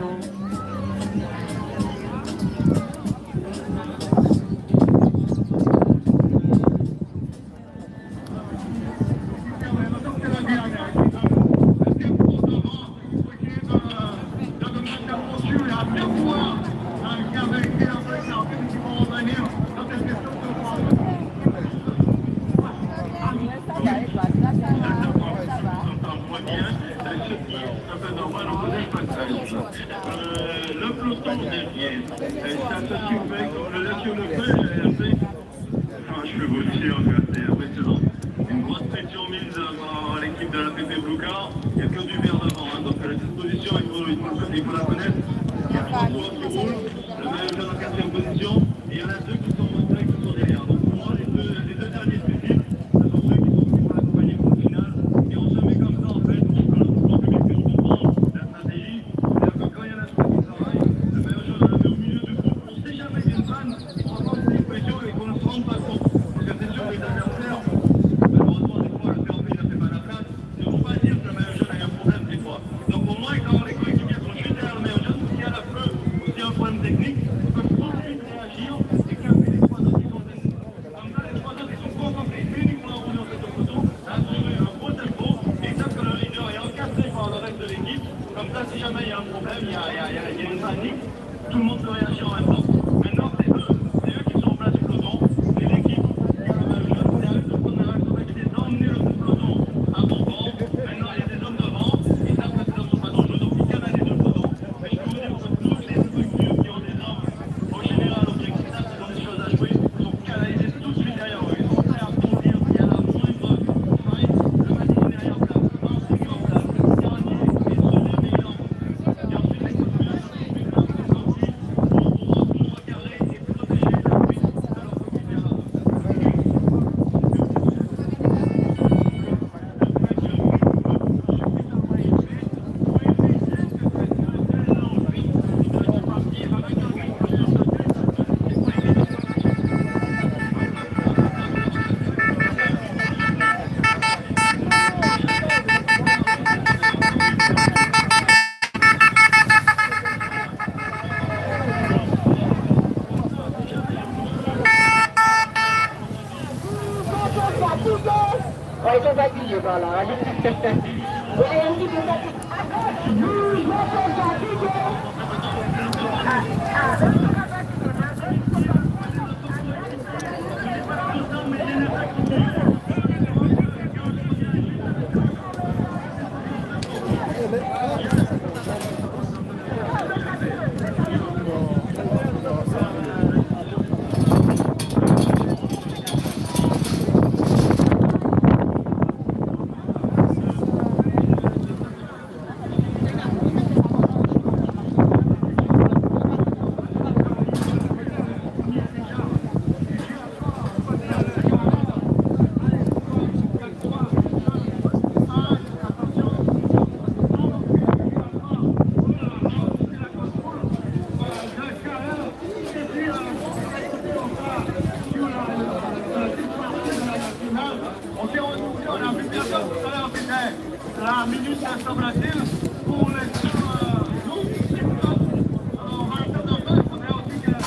Le peloton derrière, ça se surveille comme le lac le fait. Je peux vous le dire, c'est impressionnant. Une grosse pression mise par l'équipe de la PP Blue Car. Il n'y a que du vert devant, hein, donc la disposition, il faut la connaître. Il y a 3 coureurs qui roulent, le maillot jaune en 4e position, et il y en a 2 qui sont montés qui sont derrière. Donc pour moi, les deux derniers suivis, ce sont ceux qui vont l'accompagner pour le final. Et on se met comme ça en fait, pour le public puisse comprendre la stratégie. C'est-à-dire que quand il y en a 3 qui travaillent, le maillot jaune on la met au milieu du groupe. On ne sait jamais d'une panne, on prend des pressions et qu'on ne se rende pas compte. Parce que c'est sûr que les adversaires, malheureusement des fois le PRP ne fait pas la place, ne vont pas dire que le maillot jaune a un problème des fois. Donc au moins quand les coéquipiers sont juste derrière le maillot jaune, s'il y a la feu ou s'il y a un problème technique, ils peuvent tout de suite réagir et capter les 3 autres qui sont dessus. Comme ça les 3 autres ils sont concentrés uniquement à rouler en cette photo, à assurer un beau tempo et ils savent que le leader est encadré par le reste de l'équipe. Comme ça si jamais il y a un problème, il y a une panique, tout le monde peut réagir en même temps. Maintenant c'est eux qui sont en place du peloton, c'est l'équipe qui a le maillot jaune, c'est à eux de prendre la responsabilité d'emmener le peloton à bon vent. Maintenant il y a des hommes devant, ils savent que ces hommes sont pas dangereux, donc ils canalisent le peloton. Mais je peux vous dire que toutes les structures qui ont des hommes, au général, au bien qu'ils savent qu'ils ont des choses à jouer, sont canalisées tout de suite derrière eux. Ils sont prêts à rebondir, il y a la moindre faille, le matin derrière place, un sécu en place, dernier, et se réveiller en place. Et ensuite les coups de pied, c'est sorti pour tout recadrer et protéger la fuite de leur coéquipier à la Ils sont fatigués par là. Vous avez un petit peu fatigué. On s'est retrouvé, on a vu bien comme tout à l'heure, c'était la minute Saint-Blasil pour les deux alors on va le faire dans le il faudrait aussi que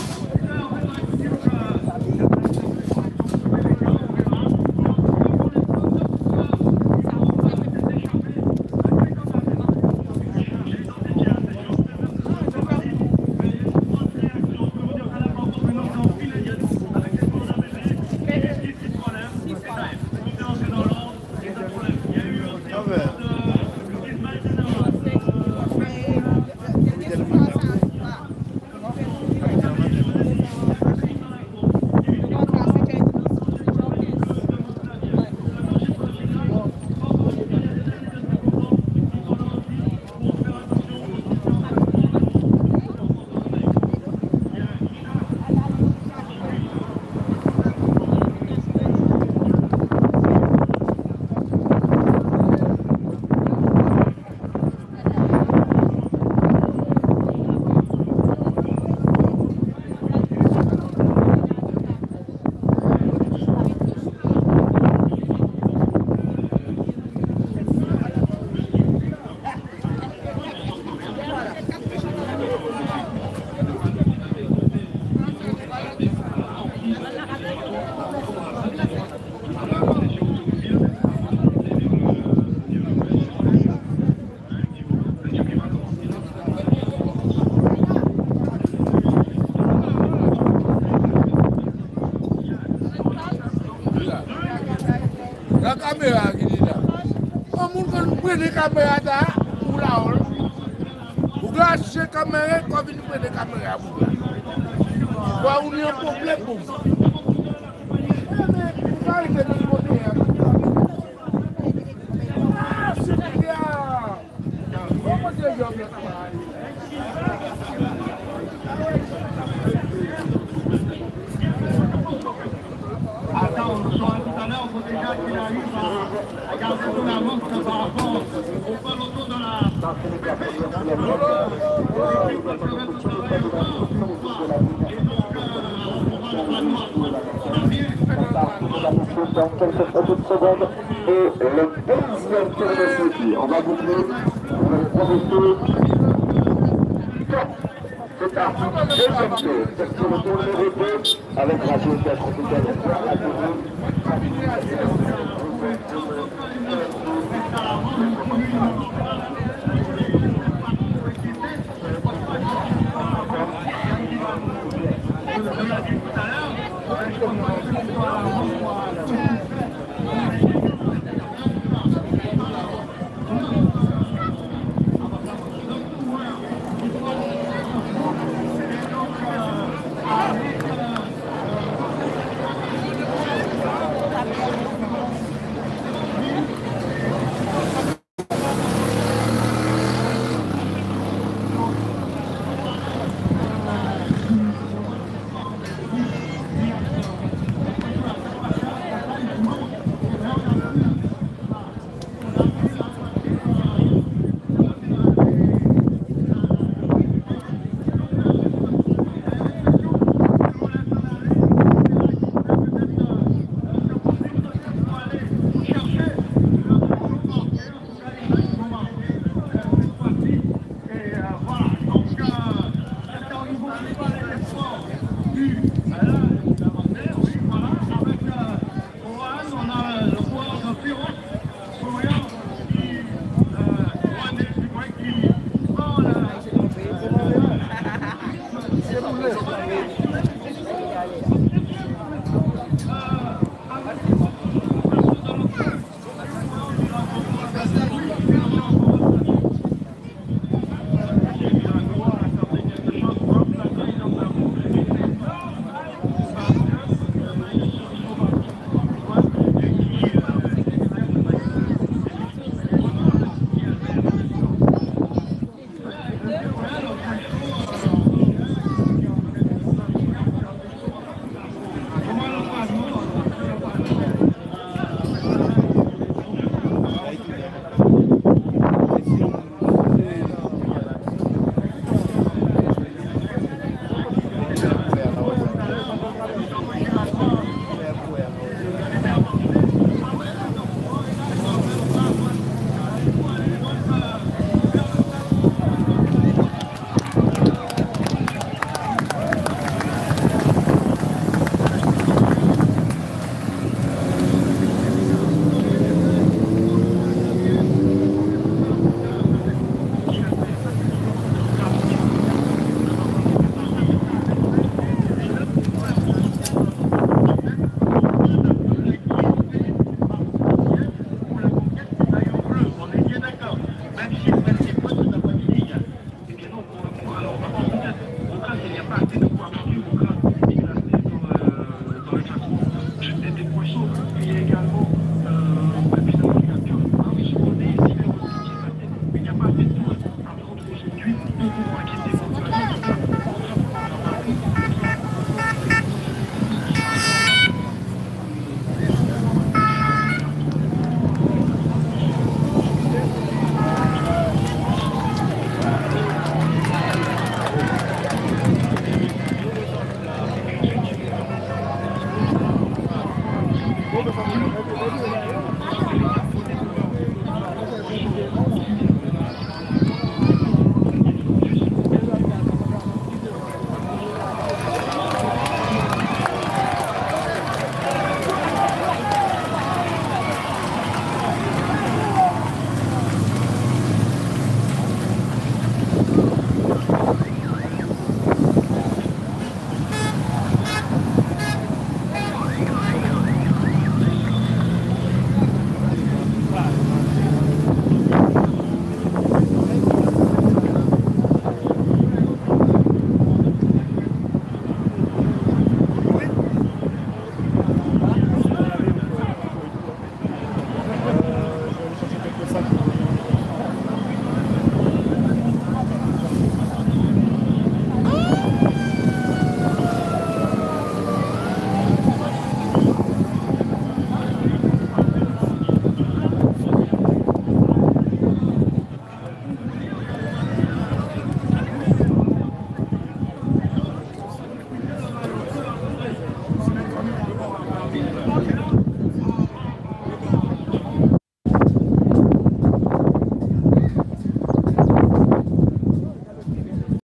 caméra qui dit là. On nous prend des caméras là, ou là, vous gâchez les caméras, comme vous prenez des caméras, vous là. On a un problème pour vous. Mais, arrêtez de nous montrer. Ah, c'est bien. Comment c'est bien, Attends, tout à l'heure, il faut déjà qu'il arrive à garder son avance par rapport au peloton de la... Dans quelques petites secondes et le deuxième tour de suivi. On va boucler le premier c'est un deuxième tour. C'est le tour numéro 2 avec la géographie tropicale à